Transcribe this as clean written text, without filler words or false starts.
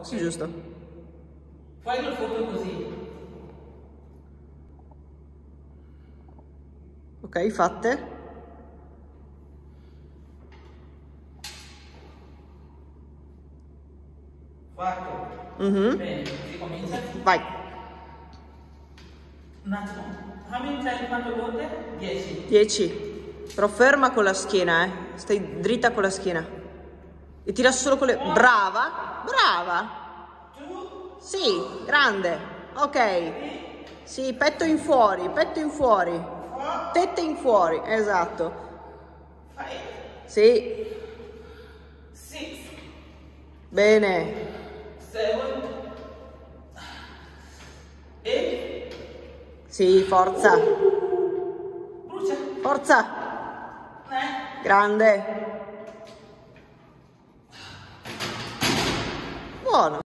Okay. Sì, giusto. Fai la foto così. Ok, fatte. Fatto. Bene, si comincia. Vai. Un attimo. Fammi fare quante volte? 10. 10. Però ferma con la schiena, Stai dritta con la schiena. E tira solo con le... Brava! Brava! Sì, grande. Ok. Sì, petto in fuori, petto in fuori. Tette in fuori, esatto. 5. Sì. 6. Bene. 7. 8. Sì, forza. Brucia. Forza. 9. Grande. Buono.